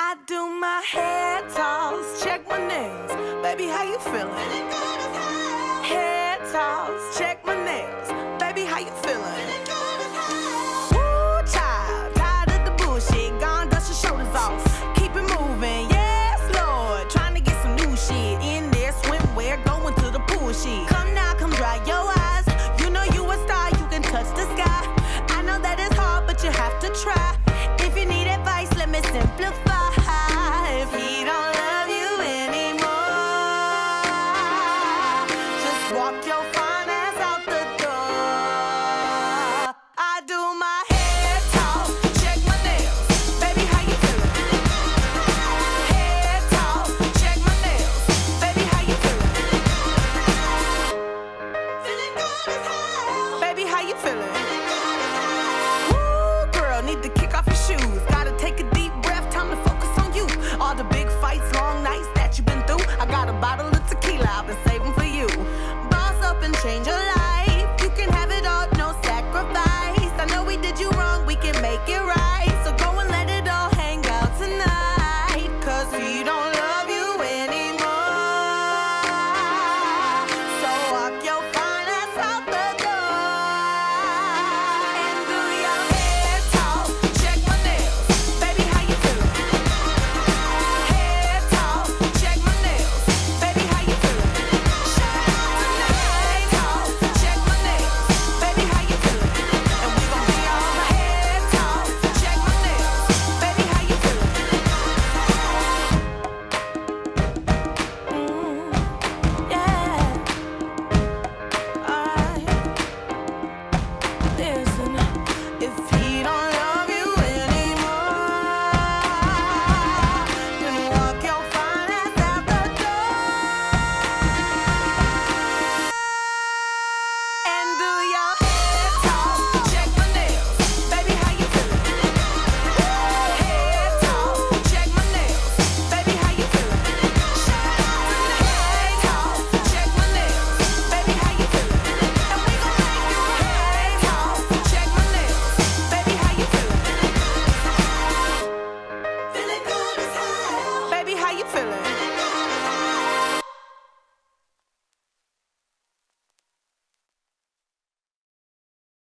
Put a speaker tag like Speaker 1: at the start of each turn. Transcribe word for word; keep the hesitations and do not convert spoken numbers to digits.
Speaker 1: I do my hair toss, check my nails. Baby, how you feeling? Hair toss, check my nails. Baby, how you feeling? Woo, child, tired of the bullshit. Gone, dust your shoulders off. Keep it moving, yes, Lord. Trying to get some new shit in there. Swimwear, going to the pool shit. Come now, come dry your eyes. You know you a star, you can touch the sky. I know that it's hard, but you have to try. If you need advice, let me simplify.